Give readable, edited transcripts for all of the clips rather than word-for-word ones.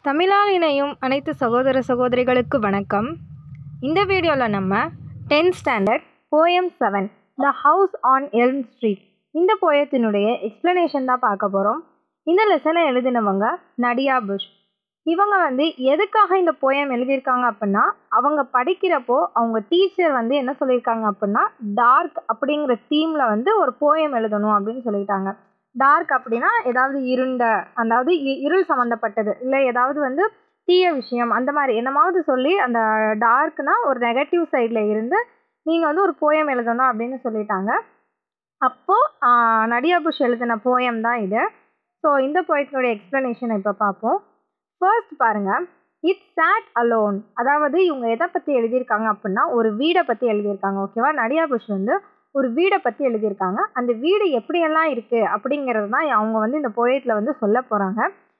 தமிழால் இணையும் அனைத்து சகோதர சகோதரிகளுக்கு வணக்கம். இந்த வீடியோவில் நம்ம 10th standard poem 7 the house on Elm Street இந்த போயத்தினுடைய எக்ஸ்ப்ளனேஷன் தான் பார்க்க போகிறோம். இந்த லெசனை எழுதினவங்க நடியா புஷ். இவங்க எதுக்காக இந்த போயம் எழுதியிருக்காங்க அப்படின்னா, அவங்க படிக்கிறப்போ அவங்க டீச்சர் என்ன சொல்லியிருக்காங்க அப்படின்னா, டார்க் அப்படிங்கிற தீமில் ஒரு போயம் எழுதணும் அப்படின்னு சொல்லிட்டாங்க. டார்க் அப்படின்னா ஏதாவது இருண்ட, அதாவது இருள் சம்மந்தப்பட்டது, இல்லை ஏதாவது தீய விஷயம், அந்த மாதிரி என்னமாவது சொல்லி அந்த டார்க்னா ஒரு நெகட்டிவ் சைடில் இருந்து நீங்கள் ஒரு போயம் எழுதணும் அப்படின்னு சொல்லிட்டாங்க. அப்போது நடியா புஷ் எழுதின போயம் தான் இது. ஸோ இந்த போயத்தினுடைய எக்ஸ்ப்ளனேஷனை இப்போ பார்ப்போம். ஃபர்ஸ்ட் பாருங்கள், இட் சாட் அலோன். அதாவது இவங்க எதை பற்றி எழுதியிருக்காங்க அப்படின்னா, ஒரு வீடை பற்றி எழுதியிருக்காங்க. ஓகேவா, நடியா புஷ் ஒரு வீடை பற்றி எழுதியிருக்காங்க. அந்த வீடு எப்படியெல்லாம் இருக்குது அப்படிங்கிறது தான் அவங்க இந்த போயத்தில் சொல்ல போகிறாங்க.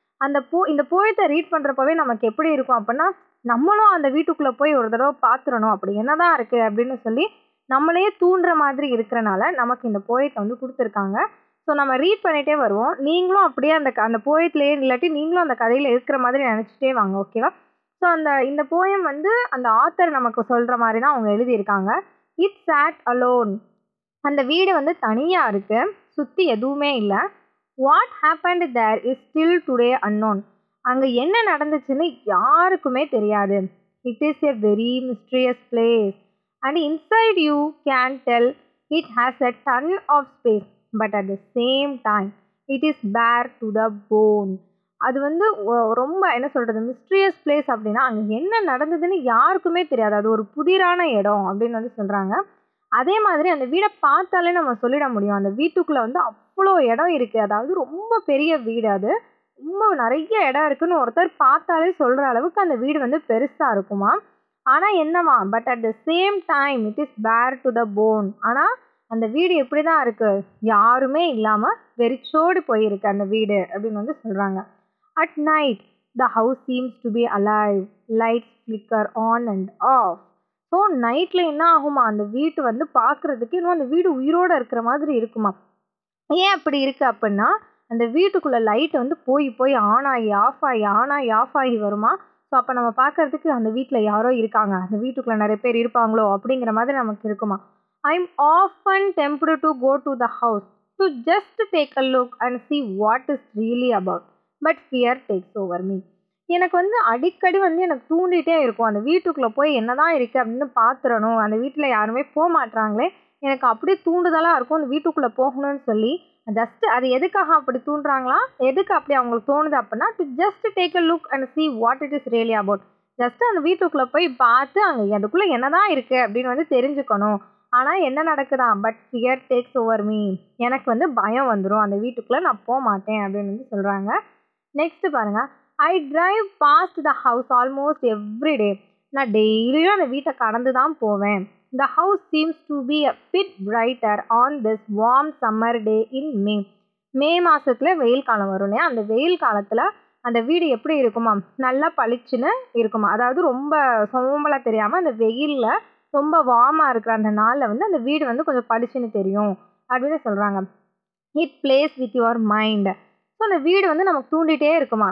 இந்த போயத்தை ரீட் பண்ணுறப்பவே நமக்கு எப்படி இருக்கும் அப்படின்னா, நம்மளும் அந்த வீட்டுக்குள்ளே போய் ஒரு தடவை பார்த்துடணும், அப்படி என்னதான் இருக்குது அப்படின்னு சொல்லி நம்மளே தூண்டுற மாதிரி இருக்கிறனால நமக்கு இந்த போயத்தை கொடுத்துருக்காங்க. ஸோ நம்ம ரீட் பண்ணிகிட்டே வருவோம். நீங்களும் அப்படியே அந்த போயத்துலேயே இல்லாட்டி நீங்களும் அந்த கதையில் இருக்கிற மாதிரி நினச்சிட்டே வாங்க. ஓகேவா. ஸோ இந்த போயம் அந்த ஆத்தர் நமக்கு சொல்கிற மாதிரி தான் அவங்க எழுதியிருக்காங்க. It sat alone. அந்த வீடு தனியாக இருக்குது, சுற்றி எதுவுமே இல்லை. What happened there is still today unknown. அங்கே என்ன நடந்துச்சுன்னு யாருக்குமே தெரியாது. It is a very mysterious place and inside you can tell it has a ton of space but at the same time it is bare to the bone. அது ரொம்ப என்ன சொல்கிறது, mysterious place அப்படின்னா அங்கே என்ன நடந்ததுன்னு யாருக்குமே தெரியாது. அது ஒரு புதிரான இடம் அப்படின்னு சொல்கிறாங்க. அதே மாதிரி அந்த வீடை பார்த்தாலே நம்ம சொல்லிட முடியும், அந்த வீட்டுக்குள்ளே அவ்வளோ இடம் இருக்குது. அதாவது ரொம்ப பெரிய வீடு, அது ரொம்ப நிறைய இடம் இருக்குதுன்னு ஒருத்தர் பார்த்தாலே சொல்கிற அளவுக்கு அந்த வீடு பெருசாக இருக்குமா. ஆனால் என்னவா, but at the same time it is bare to the bone. ஆனால் அந்த வீடு எப்படி தான் இருக்குது, யாருமே இல்லாமல் வெறிச்சோடு போயிருக்கு அந்த வீடு அப்படின்னு சொல்கிறாங்க. At night the house seems to be alive, lights flicker on and off. So நைட்டில் என்ன ஆகுமா, அந்த வீட்டு பார்க்குறதுக்கு இன்னும் அந்த வீடு உயிரோடு இருக்கிற மாதிரி இருக்குமா. ஏன் அப்படி இருக்குது அப்படின்னா, அந்த வீட்டுக்குள்ளே லைட்டு போய் போய் ஆன் ஆகி ஆஃப் ஆகி ஆன் ஆகி ஆஃப் ஆகி வருமா. ஸோ அப்போ நம்ம பார்க்குறதுக்கு அந்த வீட்டில் யாரோ இருக்காங்க, அந்த வீட்டுக்குள்ளே நிறைய பேர் இருப்பாங்களோ அப்படிங்கிற மாதிரி நமக்கு இருக்குமா. I am often tempted to go to the house to just take a look and see what is really about but fear takes over me. எனக்கு அடிக்கடி எனக்கு தூண்டிகிட்டே இருக்கும், அந்த வீட்டுக்குள்ளே போய் என்ன தான் இருக்குது அப்படின்னு பார்த்துடணும், அந்த வீட்டில் யாருமே போக மாட்டுறாங்களே, எனக்கு அப்படியே தூண்டுதலாக இருக்கும் அந்த வீட்டுக்குள்ளே போகணும்னு சொல்லி. ஜஸ்ட் அது எதுக்காக அப்படி தூண்டுறாங்களா, எதுக்கு அப்படி அவங்களுக்கு தோணுது அப்படின்னா, to just take a look and see what it is really about. ஜஸ்ட் அந்த வீட்டுக்குள்ளே போய் பார்த்து அங்கே அதுக்குள்ளே என்ன தான் இருக்குது அப்படின்னு தெரிஞ்சுக்கணும். ஆனால் என்ன நடக்குதா, but fear takes over me. எனக்கு பயம் வந்துடும், அந்த வீட்டுக்குள்ளே நான் போக மாட்டேன் அப்படின்னு சொல்கிறாங்க. நெக்ஸ்ட் பாருங்கள், I drive past the house almost every day. நான் டெய்லியும் அந்த வீட்டை கடந்து தான் போவேன். The house seems to be a bit brighter on this warm summer day in May. May மாதத்தில் வெயில் காலம் வரும் இல்லையா, அந்த வெயில் காலத்தில் அந்த வீடு எப்படி இருக்குமா, நல்லா பளிச்சுன்னு இருக்குமா. அதாவது ரொம்ப சோம்பலாக தெரியாமல் அந்த வெயிலில் ரொம்ப வார்மாக இருக்கிற அந்த நாளில் அந்த வீடு கொஞ்சம் பளிச்சுன்னு தெரியும் அப்படின்னு சொல்கிறாங்க. It plays with your mind. So அந்த வீடு நமக்கு தூண்டிகிட்டே இருக்குமா.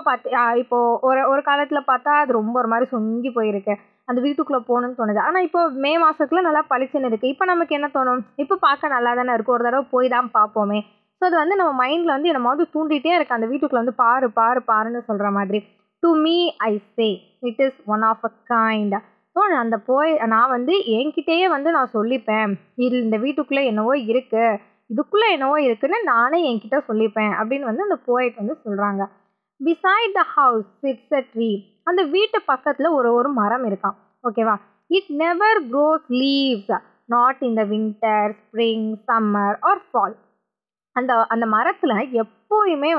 இப்போது ஒரு காலத்தில் பார்த்தா அது ரொம்ப ஒரு மாதிரி சொங்கி போயிருக்கு, அந்த வீட்டுக்குள்ளே போகணுன்னு தோணுது. ஆனால் இப்போ மே மாதத்துல நல்லா பளிச்சுன்னு இருக்குது. இப்போ நமக்கு என்ன தோணும், இப்போ பார்க்க நல்லா தானே இருக்குது, ஒரு தடவை போய் தான் பார்ப்போமே. ஸோ அது நம்ம மைண்டில் என்னமாவது தூண்டிகிட்டே இருக்குது, அந்த வீட்டுக்குள்ளே பாரு பாரு பாருன்னு சொல்கிற மாதிரி. To me I say it is one of a kind. So நான் என்கிட்டேயே நான் சொல்லிப்பேன், இந்த வீட்டுக்குள்ளே என்னவோ இருக்குது, இதுக்குள்ளே என்னவோ இருக்குன்னு நானே என்கிட்ட சொல்லிப்பேன் அப்படின்னு அந்த போயட் சொல்கிறாங்க. Beside the house sits a tree. அந்த வீட்டு பக்கத்தில் ஒரு மரம் இருக்கான். ஓகேவா. It never grows leaves not in the winter, spring, summer or fall. அந்த மரத்தில் எப்போயுமே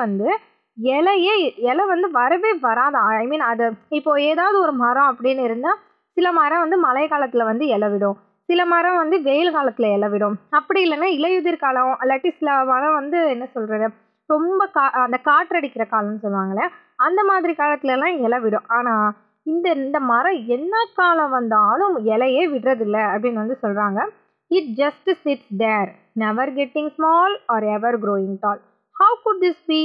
இலை வரவே வராது. ஐ மீன் அது இப்போது ஏதாவது ஒரு மரம் அப்படின்னு இருந்தால், சில மரம் மழை காலத்தில் இலை விடும், சில மரம் வெயில் காலத்தில் இலை விடும். அப்படி இல்லைன்னா இலையுதிர் காலம், இல்லாட்டி சில மரம் என்ன சொல்கிறது, ரொம்ப அந்த காற்றடிக்கிற காலம்னு சொல்லுவாங்களே, அந்த மாதிரி காலத்துலலாம் இலை விடும். ஆனால் இந்த மரம் என்ன காலம் வந்தாலும் இலையே விடுறதில்ல அப்படின்னு சொல்கிறாங்க. It just sits there, never getting small or ever growing tall. How could this be?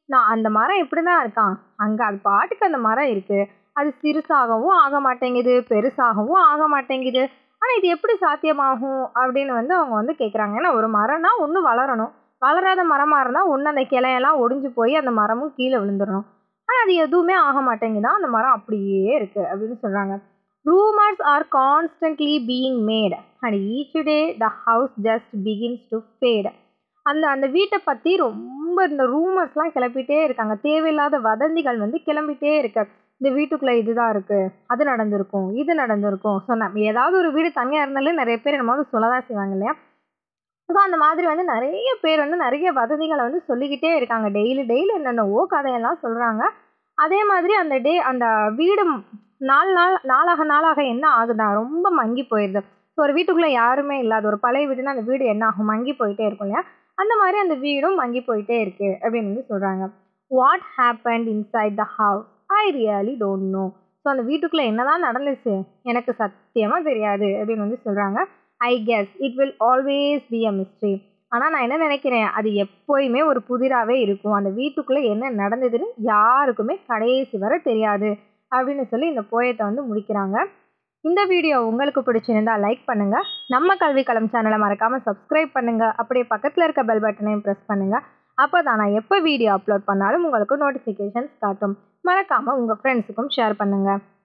நான் அந்த மரம் இப்படி தான் இருக்கான், அங்கே அது பாட்டுக்கு அந்த மரம் இருக்குது, அது சிறுசாகவும் ஆக மாட்டேங்குது, பெருசாகவும் ஆக மாட்டேங்குது, ஆனால் இது எப்படி சாத்தியமாகும் அப்படின்னு வந்து அவங்க வந்து கேட்குறாங்க. ஏன்னா ஒரு மரம்னா ஒன்று வளரணும், வளராத மரமாக இருந்தால் ஒன்று அந்த கிளையெல்லாம் ஒடிஞ்சு போய் அந்த மரமும் கீழே விழுந்துடணும். ஆனால் அது எதுவுமே ஆக மாட்டேங்குதான், அந்த மரம் அப்படியே இருக்குது அப்படின்னு சொல்கிறாங்க. Rumors are constantly being made and each day the house just begins to fade. அந்த அந்த வீட்டை பற்றி ரொம்ப இந்த ரூமர்ஸ்லாம் கிளப்பிட்டே இருக்காங்க. தேவையில்லாத வதந்திகள் வந்து கிளம்பிட்டே இருக்கு. இந்த வீட்டுக்குள்ளே இதுதான் இருக்குது, அது நடந்திருக்கும், இது நடந்திருக்கும். ஸோ நம்ம ஏதாவது ஒரு வீடு தனியாக இருந்தாலே நிறைய பேர் என்னமோ சொல்ல தான் செய்வாங்க இல்லையா? ஸோ அந்த மாதிரி வந்து நிறைய பேர் வந்து நிறைய வதந்திகளை வந்து சொல்லிக்கிட்டே இருக்காங்க. டெய்லி என்னென்னவோ கதையெல்லாம் சொல்கிறாங்க. அதே மாதிரி அந்த வீடு நாளாக என்ன ஆகுதா, ரொம்ப மங்கி போயிடுது. ஸோ ஒரு வீட்டுக்குள்ளே யாருமே இல்லாத ஒரு பழைய வீடுனா அந்த வீடு என்ன ஆகும், மங்கி போயிட்டே இருக்கும் இல்லையா? அந்த மாதிரி அந்த வீடும் மங்கி போயிட்டே இருக்குது அப்படின்னு வந்து சொல்கிறாங்க. What happened inside the house I really don't know. So அந்த வீட்டுக்குள்ளே என்னதான் நடந்துச்சு எனக்கு சத்தியமாக தெரியாது அப்படின்னு வந்து சொல்கிறாங்க. I guess it will always be a mystery. ஆனால் நான் என்ன நினைக்கிறேன், அது எப்போயுமே ஒரு புதிராகவே இருக்கும். அந்த வீட்டுக்குள்ளே என்ன நடந்ததுன்னு யாருக்குமே கடைசி வரை தெரியாது அப்படின்னு சொல்லி இந்த போயத்தை வந்து முடிக்கிறாங்க. இந்த வீடியோ உங்களுக்கு பிடிச்சிருந்தா லைக் பண்ணுங்கள், நம்ம கல்வி களம் சேனலை மறக்காமல் சப்ஸ்கிரைப் பண்ணுங்கள், அப்படியே பக்கத்தில் இருக்க பெல் பட்டனையும் ப்ரெஸ் பண்ணுங்கள். அப்போ தான் நான் எப்போ வீடியோ அப்லோட் பண்ணாலும் உங்களுக்கு நோட்டிஃபிகேஷன்ஸ் காட்டும். மறக்காமல் உங்கள் ஃப்ரெண்ட்ஸுக்கும் ஷேர் பண்ணுங்கள்.